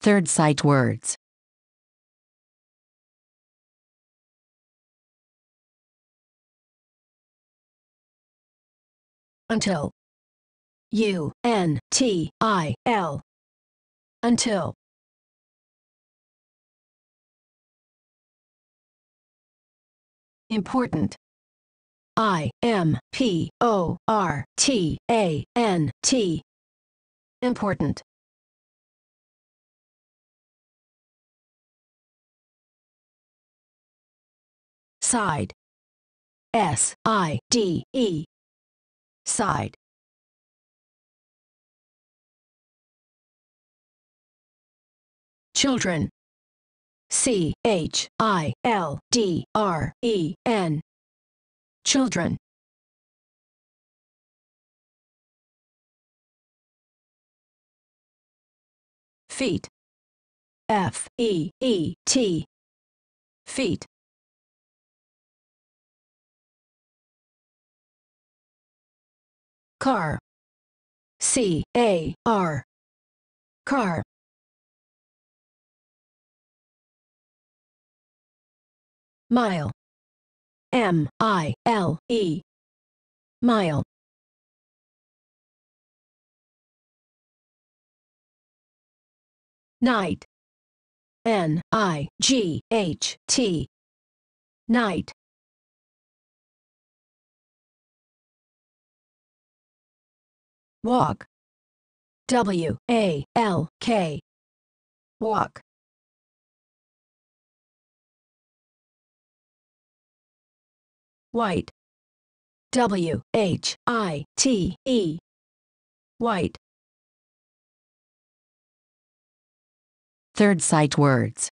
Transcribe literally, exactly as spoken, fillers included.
Third sight words. Until. U N T I L. Until. Important. I M P O R T A N T. Important. Side. S I D E. Side. Children. C H I L D R E N. Children. Feet. F E E T. Feet. Car. C A R. Car. Mile. M I L E. Mile. Night. N I G H T. Night. Walk. W A L K. Walk. White. W H I T E. White. Third sight words.